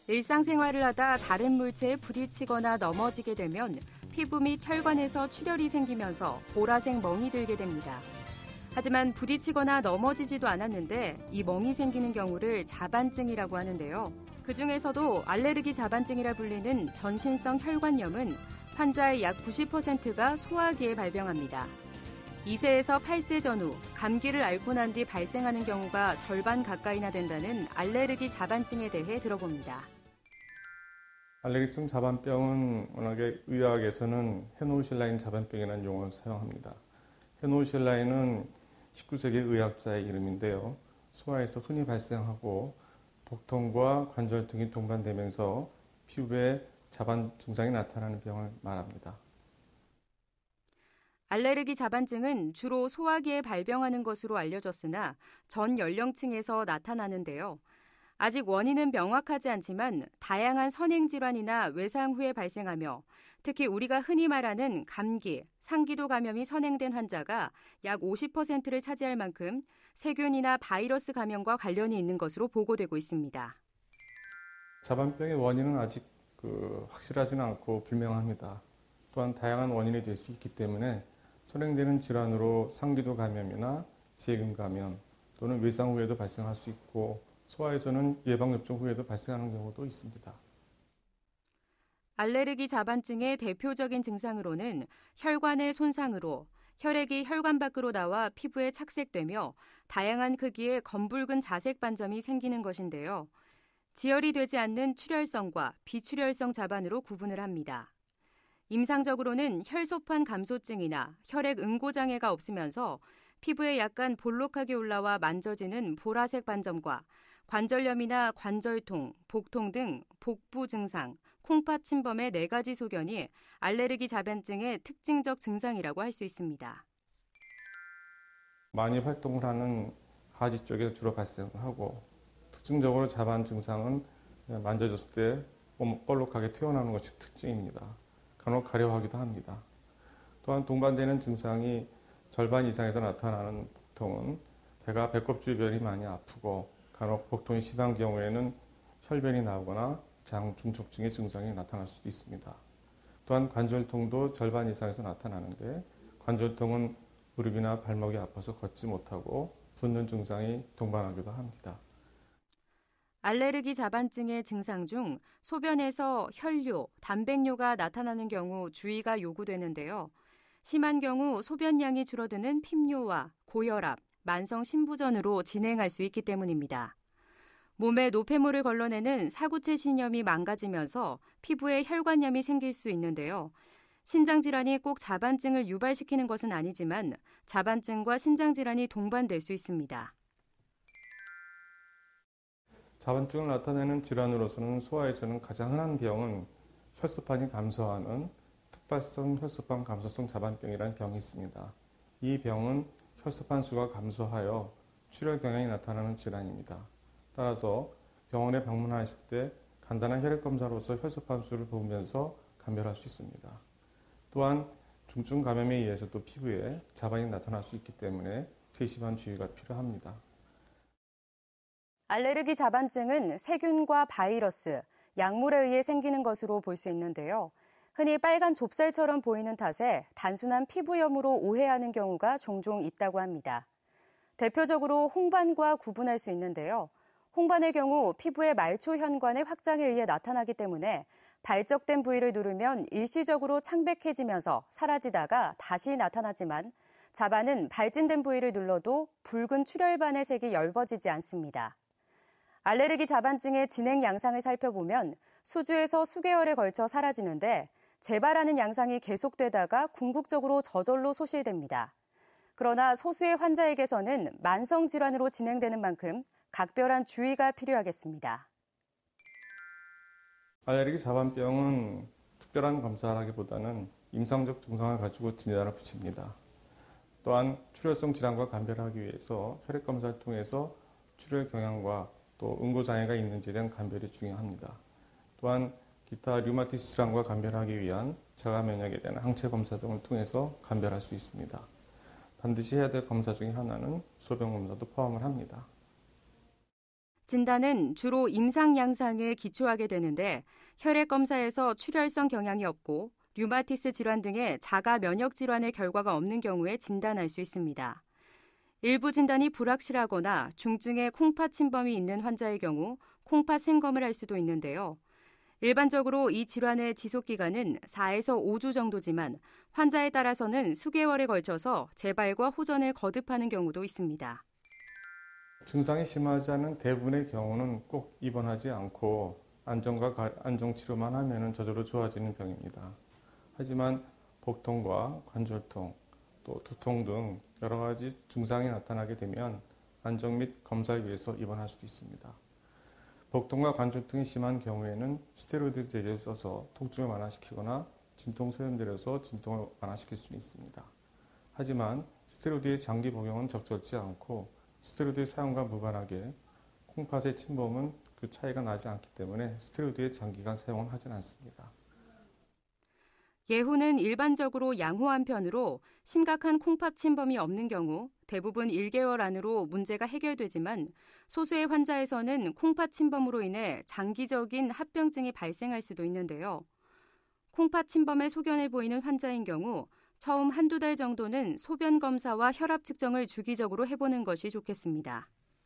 일상생활을 하다 다른 물체에 부딪히거나 넘어지게 되면 피부 및 혈관에서 출혈이 생기면서 보라색 멍이 들게 됩니다. 하지만 부딪히거나 넘어지지도 않았는데 이 멍이 생기는 경우를 자반증이라고 하는데요. 그중에서도 알레르기 자반증이라 불리는 전신성 혈관염은 환자의 약 90%가 소화기에 발병합니다. 2세에서 8세 전후 감기를 앓고 난 뒤 발생하는 경우가 절반 가까이나 된다는 알레르기 자반증에 대해 들어봅니다. 알레르기성 자반병은 워낙에 의학에서는 헤노실라인 자반병이라는 용어를 사용합니다. 헤노실라인은 19세기 의학자의 이름인데요. 소아에서 흔히 발생하고 복통과 관절통이 동반되면서 피부에 자반 증상이 나타나는 병을 말합니다. 알레르기 자반증은 주로 소화기에 발병하는 것으로 알려졌으나 전 연령층에서 나타나는데요. 아직 원인은 명확하지 않지만 다양한 선행질환이나 외상 후에 발생하며 특히 우리가 흔히 말하는 감기, 상기도 감염이 선행된 환자가 약 50%를 차지할 만큼 세균이나 바이러스 감염과 관련이 있는 것으로 보고되고 있습니다. 자반병의 원인은 아직 확실하지는 않고 불명합니다. 또한 다양한 원인이 될 수 있기 때문에 선행되는 질환으로 상기도 감염이나 세균 감염 또는 외상 후에도 발생할 수 있고 소아에서는 예방접종 후에도 발생하는 경우도 있습니다. 알레르기 자반증의 대표적인 증상으로는 혈관의 손상으로 혈액이 혈관 밖으로 나와 피부에 착색되며 다양한 크기의 검붉은 자색 반점이 생기는 것인데요. 지혈이 되지 않는 출혈성과 비출혈성 자반으로 구분을 합니다. 임상적으로는 혈소판 감소증이나 혈액 응고장애가 없으면서 피부에 약간 볼록하게 올라와 만져지는 보라색 반점과 관절염이나 관절통, 복통 등 복부 증상, 콩팥 침범의 4가지 소견이 알레르기 자반증의 특징적 증상이라고 할 수 있습니다. 많이 활동을 하는 하지 쪽에서 주로 발생을 하고 특징적으로 자반 증상은 만져졌을 때 볼록하게 튀어나오는 것이 특징입니다. 간혹 가려하기도 합니다. 또한 동반되는 증상이 절반 이상에서 나타나는 복통은 배가 배꼽 주변이 많이 아프고 간혹 복통이 심한 경우에는 혈변이 나오거나 장 중촉증의 증상이 나타날 수도 있습니다. 또한 관절통도 절반 이상에서 나타나는데 관절통은 무릎이나 발목이 아파서 걷지 못하고 붓는 증상이 동반하기도 합니다. 알레르기 자반증의 증상 중 소변에서 혈뇨, 단백뇨가 나타나는 경우 주의가 요구되는데요. 심한 경우 소변량이 줄어드는 핍뇨와 고혈압, 만성 신부전으로 진행할 수 있기 때문입니다. 몸에 노폐물을 걸러내는 사구체 신염이 망가지면서 피부에 혈관염이 생길 수 있는데요. 신장질환이 꼭 자반증을 유발시키는 것은 아니지만 자반증과 신장질환이 동반될 수 있습니다. 자반증을 나타내는 질환으로서는 소아에서는 가장 흔한 병은 혈소판이 감소하는 특발성 혈소판 감소성 자반병이라는 병이 있습니다. 이 병은 혈소판 수가 감소하여 출혈 경향이 나타나는 질환입니다. 따라서 병원에 방문하실 때 간단한 혈액 검사로서 혈소판 수를 보면서 감별할 수 있습니다. 또한 중증 감염에 의해서도 피부에 자반이 나타날 수 있기 때문에 세심한 주의가 필요합니다. 알레르기 자반증은 세균과 바이러스, 약물에 의해 생기는 것으로 볼 수 있는데요. 흔히 빨간 좁쌀처럼 보이는 탓에 단순한 피부염으로 오해하는 경우가 종종 있다고 합니다. 대표적으로 홍반과 구분할 수 있는데요. 홍반의 경우 피부의 말초 현관의 확장에 의해 나타나기 때문에 발적된 부위를 누르면 일시적으로 창백해지면서 사라지다가 다시 나타나지만 자반은 발진된 부위를 눌러도 붉은 출혈반의 색이 엷어지지 않습니다. 알레르기 자반증의 진행 양상을 살펴보면 수주에서 수개월에 걸쳐 사라지는데 재발하는 양상이 계속되다가 궁극적으로 저절로 소실됩니다. 그러나 소수의 환자에게서는 만성 질환으로 진행되는 만큼 각별한 주의가 필요하겠습니다. 알레르기 자반병은 특별한 검사라기보다는 임상적 증상을 가지고 진단을 붙입니다. 또한 출혈성 질환과 감별하기 위해서 혈액 검사를 통해서 출혈 경향과 또 응고장애가 있는지에 대한 감별이 중요합니다. 또한 기타 류마티스 질환과 감별하기 위한 자가 면역에 대한 항체 검사 등을 통해서 감별할 수 있습니다. 반드시 해야 될 검사 중에 하나는 소변 검사도 포함을 합니다. 진단은 주로 임상 양상에 기초하게 되는데 혈액 검사에서 출혈성 경향이 없고 류마티스 질환 등의 자가 면역 질환의 결과가 없는 경우에 진단할 수 있습니다. 일부 진단이 불확실하거나 중증의 콩팥 침범이 있는 환자의 경우 콩팥 생검을 할 수도 있는데요. 일반적으로 이 질환의 지속 기간은 4에서 5주 정도지만 환자에 따라서는 수개월에 걸쳐서 재발과 호전을 거듭하는 경우도 있습니다. 증상이 심하지 않은 대부분의 경우는 꼭 입원하지 않고 안정 치료만 하면 저절로 좋아지는 병입니다. 하지만 복통과 관절통, 또 두통 등 여러 가지 증상이 나타나게 되면 안정 및 검사를 위해서 입원할 수도 있습니다. 복통과 관절통이 심한 경우에는 스테로이드 제제를 써서 통증을 완화시키거나 진통 소염제를 서 진통을 완화시킬 수 있습니다. 하지만 스테로이드의 장기 복용은 적절치 않고 스테로이드의 사용과 무관하게 콩팥의 침범은 그 차이가 나지 않기 때문에 스테로이드의 장기간 사용은 하진 않습니다. 예후는 일반적으로 양호한 편으로 심각한 콩팥 침범이 없는 경우 대부분 1개월 안으로 문제가 해결되지만 소수의 환자에서는 콩팥 침범으로 인해 장기적인 합병증이 발생할 수도 있는데요. 콩팥 침범의 소견을 보이는 환자인 경우 처음 한두 달 정도는 소변 검사와 혈압 측정을 주기적으로 해보는 것이 좋겠습니다.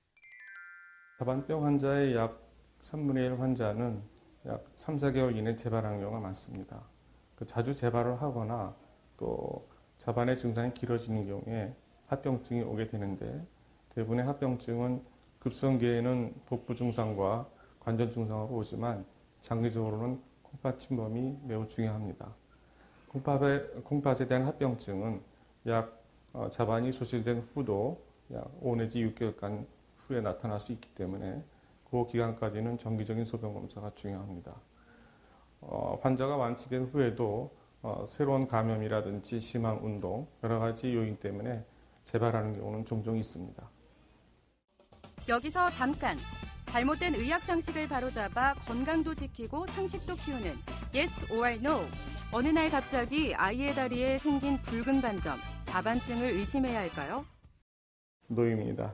자반병 환자의 약 3분의 1 환자는 약 3, 4개월 이내 재발하는 경우가 많습니다. 자주 재발을 하거나 또 자반의 증상이 길어지는 경우에 합병증이 오게 되는데 대부분의 합병증은 급성기에는 복부 증상과 관절 증상으로 오지만 장기적으로는 콩팥 침범이 매우 중요합니다. 콩팥에 대한 합병증은 자반이 소실된 후도 약 5 내지 6개월간 후에 나타날 수 있기 때문에 그 기간까지는 정기적인 소변 검사가 중요합니다. 환자가 완치된 후에도 새로운 감염이라든지 심한 운동, 여러 가지 요인 때문에 재발하는 경우는 종종 있습니다. 여기서 잠깐! 잘못된 의학 상식을 바로잡아 건강도 지키고 상식도 키우는 Yes or No. 어느 날 갑자기 아이의 다리에 생긴 붉은 반점, 자반증을 의심해야 할까요? 노입니다.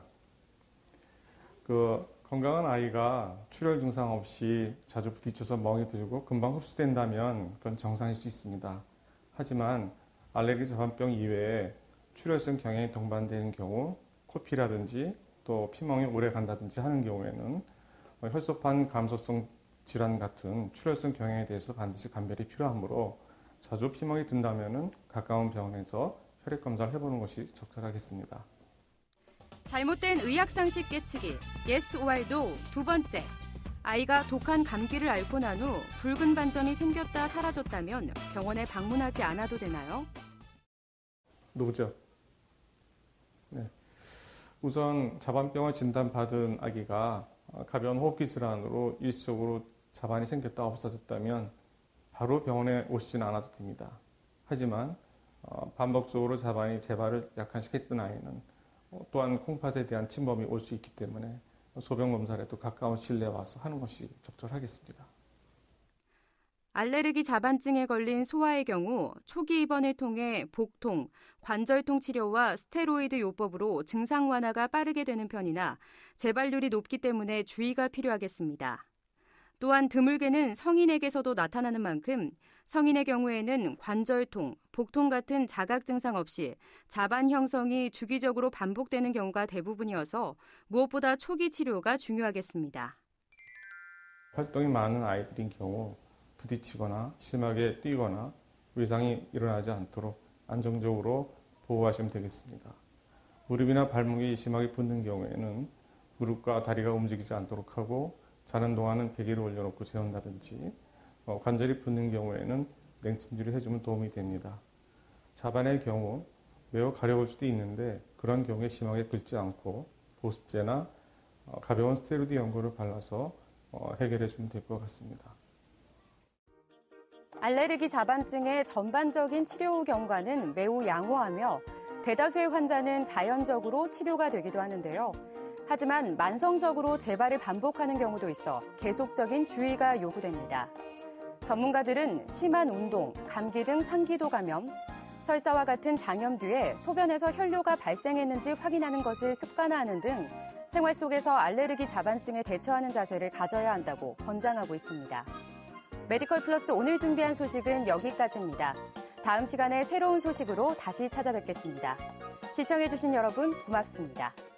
건강한 아이가 출혈 증상 없이 자주 부딪혀서 멍이 들고 금방 흡수된다면 그건 정상일 수 있습니다. 하지만 알레르기 자반병 이외에 출혈성 경향이 동반되는 경우 코피라든지 또 피멍이 오래 간다든지 하는 경우에는 혈소판 감소성 질환 같은 출혈성 경향에 대해서 반드시 감별이 필요하므로 자주 피멍이 든다면 가까운 병원에서 혈액 검사를 해보는 것이 적절하겠습니다. 잘못된 의학 상식 깨치기, Yes or No. 두 번째, 아이가 독한 감기를 앓고 난 후 붉은 반점이 생겼다 사라졌다면 병원에 방문하지 않아도 되나요? 노죠. 네. 우선 자반병을 진단받은 아기가 가벼운 호흡기 질환으로 일시적으로 자반이 생겼다 없어졌다면 바로 병원에 오시지는 않아도 됩니다. 하지만 반복적으로 자반이 재발을 약화시켰던 아이는 또한 콩팥에 대한 침범이 올 수 있기 때문에 소변 검사라도 가까운 실내에 와서 하는 것이 적절하겠습니다. 알레르기 자반증에 걸린 소아의 경우 초기 입원을 통해 복통, 관절통 치료와 스테로이드 요법으로 증상 완화가 빠르게 되는 편이나 재발률이 높기 때문에 주의가 필요하겠습니다. 또한 드물게는 성인에게서도 나타나는 만큼 성인의 경우에는 관절통, 복통 같은 자각 증상 없이 자반 형성이 주기적으로 반복되는 경우가 대부분이어서 무엇보다 초기 치료가 중요하겠습니다. 활동이 많은 아이들인 경우 부딪히거나 심하게 뛰거나 외상이 일어나지 않도록 안정적으로 보호하시면 되겠습니다. 무릎이나 발목이 심하게 붓는 경우에는 무릎과 다리가 움직이지 않도록 하고 자는 동안은 베개를 올려놓고 재운다든지 관절이 붓는 경우에는 냉찜질을 해주면 도움이 됩니다. 자반의 경우 매우 가려울 수도 있는데 그런 경우에 심하게 붓지 않고 보습제나 가벼운 스테로이드 연고를 발라서 해결해 주면 될 것 같습니다. 알레르기 자반증의 전반적인 치료 경과는 매우 양호하며 대다수의 환자는 자연적으로 치료가 되기도 하는데요. 하지만 만성적으로 재발을 반복하는 경우도 있어 계속적인 주의가 요구됩니다. 전문가들은 심한 운동, 감기 등 상기도 감염, 설사와 같은 장염 뒤에 소변에서 혈뇨가 발생했는지 확인하는 것을 습관화하는 등 생활 속에서 알레르기 자반증에 대처하는 자세를 가져야 한다고 권장하고 있습니다. 메디컬 플러스 오늘 준비한 소식은 여기까지입니다. 다음 시간에 새로운 소식으로 다시 찾아뵙겠습니다. 시청해주신 여러분 고맙습니다.